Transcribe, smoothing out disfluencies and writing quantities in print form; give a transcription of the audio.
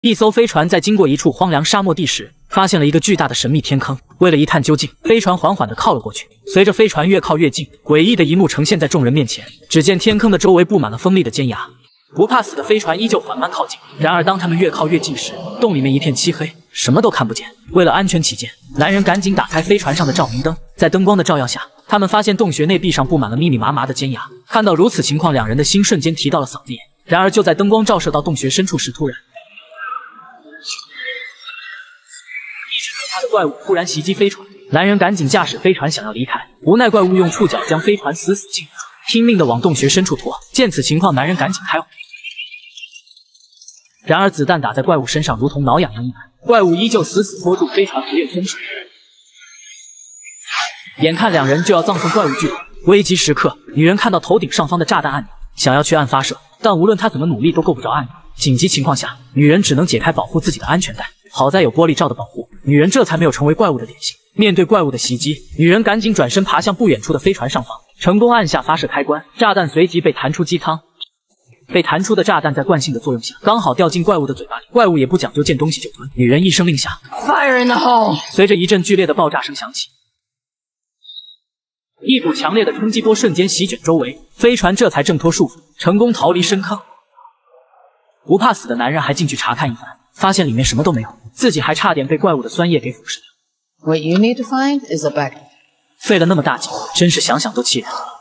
一艘飞船在经过一处荒凉沙漠地时，发现了一个巨大的神秘天坑。为了一探究竟，飞船缓缓地靠了过去。随着飞船越靠越近，诡异的一幕呈现在众人面前。只见天坑的周围布满了锋利的尖牙，不怕死的飞船依旧缓慢靠近。然而，当他们越靠越近时，洞里面一片漆黑，什么都看不见。为了安全起见，男人赶紧打开飞船上的照明灯，在灯光的照耀下，他们发现洞穴内壁上布满了密密麻麻的尖牙。看到如此情况，两人的心瞬间提到了嗓子眼。然而，就在灯光照射到洞穴深处时，突然，一只可怕的怪物突然袭击飞船，男人赶紧驾驶飞船想要离开，无奈怪物用触角将飞船死死禁住，拼命地往洞穴深处拖。见此情况，男人赶紧开火，然而子弹打在怪物身上如同挠痒痒一般，怪物依旧死死拖住飞船不愿松手。眼看两人就要葬送怪物巨头，危急时刻，女人看到头顶上方的炸弹按钮，想要去按发射，但无论她怎么努力都够不着按钮。紧急情况下，女人只能解开保护自己的安全带。好在有玻璃罩的保护，女人这才没有成为怪物的典型。面对怪物的袭击，女人赶紧转身爬向不远处的飞船上方，成功按下发射开关，炸弹随即被弹出机舱。被弹出的炸弹在惯性的作用下，刚好掉进怪物的嘴巴里。怪物也不讲究见东西就吞，女人一声令下 ，Fire in the hole！ 随着一阵剧烈的爆炸声响起，一股强烈的冲击波瞬间席卷周围，飞船这才挣脱束缚，成功逃离深坑。不怕死的男人还进去查看一番，发现里面什么都没有，自己还差点被怪物的酸液给腐蚀掉。 What you need to find is a backup. 费了那么大劲，真是想想都气人。